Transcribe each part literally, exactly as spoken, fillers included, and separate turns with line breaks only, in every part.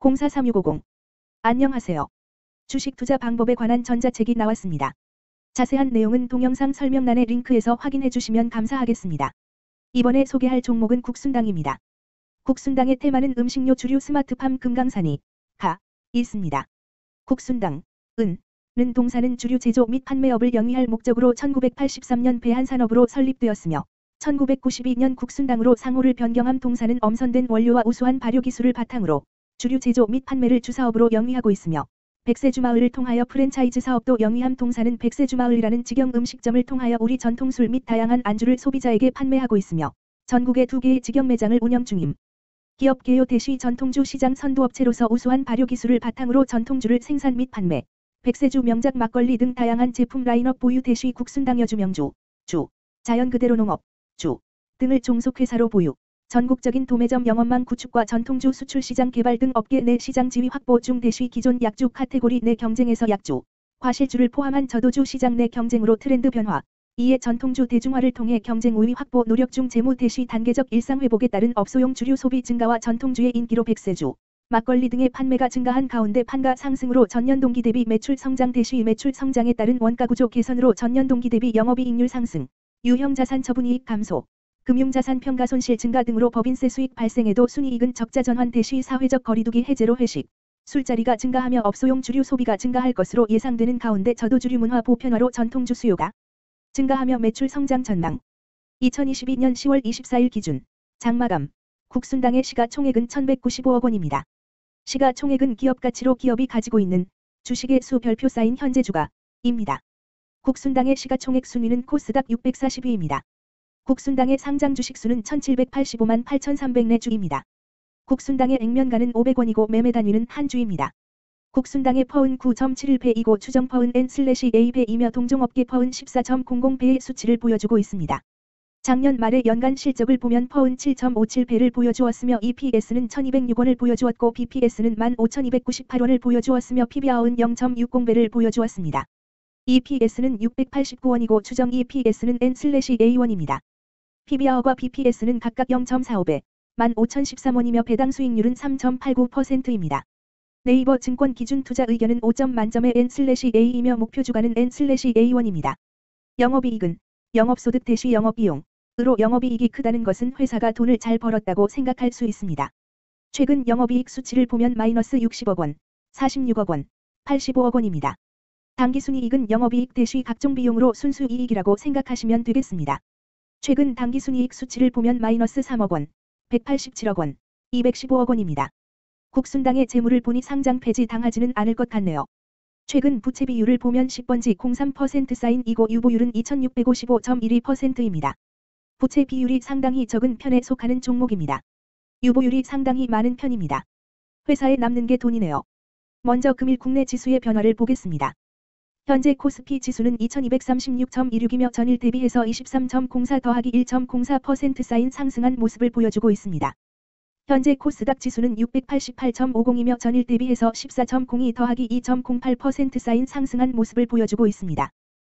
공사삼육오공. 안녕하세요. 주식 투자 방법에 관한 전자책이 나왔습니다. 자세한 내용은 동영상 설명란의 링크에서 확인해 주시면 감사하겠습니다. 이번에 소개할 종목은 국순당입니다. 국순당의 테마는 음식료 주류 스마트팜 금강산이 가 있습니다. 국순당 은 는 동사는 주류 제조 및 판매업을 영위할 목적으로 천구백팔십삼 년 배한산업으로 설립되었으며 천구백구십이 년 국순당으로 상호를 변경함. 동사는 엄선된 원료와 우수한 발효기술을 바탕으로 주류 제조 및 판매를 주사업으로 영위하고 있으며 백세주마을을 통하여 프랜차이즈 사업도 영위함. 동사는 백세주마을이라는 직영 음식점을 통하여 우리 전통술 및 다양한 안주를 소비자에게 판매하고 있으며 전국에 두 개의 직영 매장을 운영 중임. 기업 개요 대시 전통주 시장 선도업체로서 우수한 발효기술을 바탕으로 전통주를 생산 및 판매, 백세주 명작 막걸리 등 다양한 제품 라인업 보유. 대시 국순당 여주 명주, 주, 자연 그대로 농업, 주 등을 종속회사로 보유. 전국적인 도매점 영업망 구축과 전통주 수출 시장 개발 등 업계 내 시장 지위 확보 중. 대시 기존 약주 카테고리 내 경쟁에서 약주, 과실주를 포함한 저도주 시장 내 경쟁으로 트렌드 변화, 이에 전통주 대중화를 통해 경쟁 우위 확보 노력 중. 재무 대시 단계적 일상 회복에 따른 업소용 주류 소비 증가와 전통주의 인기로 백세주, 막걸리 등의 판매가 증가한 가운데 판가 상승으로 전년 동기 대비 매출 성장. 대시 매출 성장에 따른 원가 구조 개선으로 전년 동기 대비 영업이익률 상승, 유형 자산 처분이익 감소, 금융자산 평가 손실 증가 등으로 법인세 수익 발생에도 순이익은 적자 전환. 대시 사회적 거리두기 해제로 회식, 술자리가 증가하며 업소용 주류 소비가 증가할 것으로 예상되는 가운데 저도주류 문화 보편화로 전통주 수요가 증가하며 매출 성장 전망. 이천이십이 년 시월 이십사일 기준 장마감 국순당의 시가총액은 천백구십오억 원입니다. 시가총액은 기업가치로 기업이 가지고 있는 주식의 수 별표 쌓인 현재 주가입니다. 국순당의 시가총액 순위는 코스닥 육백사십 위입니다. 국순당의 상장 주식수는 천칠백팔십오만 팔천삼백 네 주입니다. 국순당의 액면가는 오백 원이고 매매 단위는 한 주입니다. 국순당의 퍼은 구 점 칠일 배이고 추정 퍼은 엔 에이 배이며 동종업계 퍼은 십사 점 공공 배의 수치를 보여주고 있습니다. 작년 말의 연간 실적을 보면 퍼은 칠 점 오칠 배를 보여주었으며 이피에스는 천이백육 원을 보여주었고 비피에스는 만 오천이백구십팔 원을 보여주었으며 피비알은 영 점 육공 배를 보여주었습니다. 이피에스는 육백팔십구 원이고 추정 이피에스는 엔 에이 원입니다. 피비알과 비피에스는 각각 영 점 사오 배, 만 오천십삼 원이며 배당 수익률은 삼 점 팔구 퍼센트입니다. 네이버 증권 기준 투자 의견은 오 점 만점의 엔 에이이며 목표 주가는 엔 에이 원입니다. 영업이익은 영업소득 대시 영업비용으로 영업이익이 크다는 것은 회사가 돈을 잘 벌었다고 생각할 수 있습니다. 최근 영업이익 수치를 보면 마이너스 육십억 원, 사십육억 원, 팔십오억 원입니다. 당기순이익은 영업이익 대시 각종 비용으로 순수이익이라고 생각하시면 되겠습니다. 최근 당기순이익 수치를 보면 마이너스 삼억 원, 백팔십칠억 원, 이백십오억 원입니다. 국순당의 재물을 보니 상장 폐지 당하지는 않을 것 같네요. 최근 부채 비율을 보면 십 번지 공삼 퍼센트 쌓인 이고 유보율은 이천육백오십오 점 일이 퍼센트입니다. 부채 비율이 상당히 적은 편에 속하는 종목입니다. 유보율이 상당히 많은 편입니다. 회사에 남는 게 돈이네요. 먼저 금일 국내 지수의 변화를 보겠습니다. 현재 코스피 지수는 이천이백삼십육 점 일육이며 전일 대비해서 이십삼 점 공사 더하기 일 점 공사 퍼센트 쌓인 상승한 모습을 보여주고 있습니다. 현재 코스닥 지수는 육백팔십팔 점 오공이며 전일 대비해서 십사 점 공이 더하기 이 점 공팔 퍼센트 쌓인 상승한 모습을 보여주고 있습니다.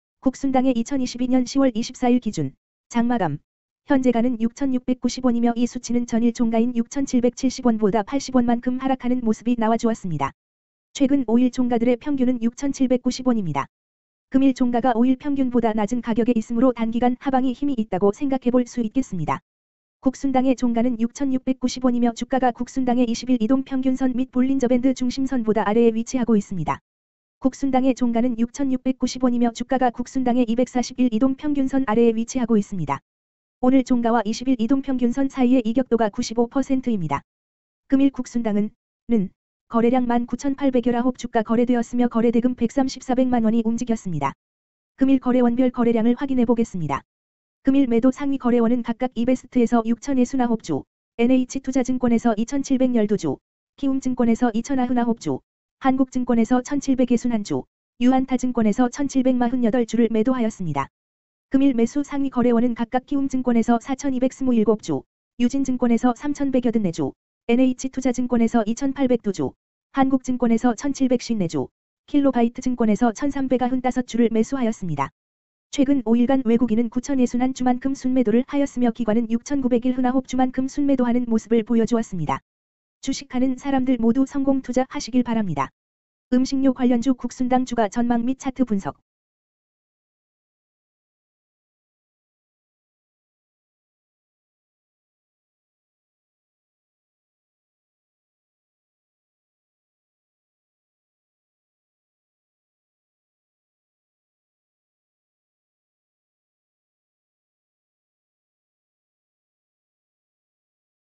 국순당의 이천이십이 년 시월 이십사일 기준 장마감 현재가는 육천육백구십 원이며 이 수치는 전일 종가인 육천칠백칠십 원보다 팔십 원만큼 하락하는 모습이 나와주었습니다. 최근 오 일 종가들의 평균은 육천칠백구십 원입니다. 금일 종가가 오 일 평균보다 낮은 가격에 있으므로 단기간 하방이 힘이 있다고 생각해 볼 수 있겠습니다. 국순당의 종가는 육천육백구십 원이며 주가가 국순당의 이십 일 이동 평균선 및 볼린저밴드 중심선보다 아래에 위치하고 있습니다. 국순당의 종가는 육천육백구십 원이며 주가가 국순당의 이백사십일 이동 평균선 아래에 위치하고 있습니다. 오늘 종가와 이십 일 이동 평균선 사이의 이격도가 구십오 퍼센트입니다. 금일 국순당은 는 거래량 만 구천팔백십구 주가 거래되었으며 거래대금 백삼십사백만 원이 움직였습니다. 금일 거래원별 거래량을 확인해 보겠습니다. 금일 매도 상위 거래원은 각각 이베스트에서 육천육십구 주, 엔에이치투자증권에서 이천칠백십이 주, 키움증권에서 이천구십구 주, 한국증권에서 천칠백육십일 주, 유한타증권에서 천칠백사십팔 주를 매도하였습니다. 금일 매수 상위 거래원은 각각 키움증권에서 사천이백이십칠 주, 유진증권에서 삼천백팔십사 주, 엔에이치투자증권에서 이천팔백이 주, 한국증권에서 천칠백오십사 주, 킬로바이트증권에서 천삼백구십오 주를 매수하였습니다. 최근 오 일간 외국인은 구천육십일 주만큼 순매도를 하였으며 기관은 육천구백십칠 주만큼 순매도하는 모습을 보여주었습니다. 주식하는 사람들 모두 성공 투자하시길 바랍니다. 음식료 관련주 국순당 주가 전망 및 차트 분석.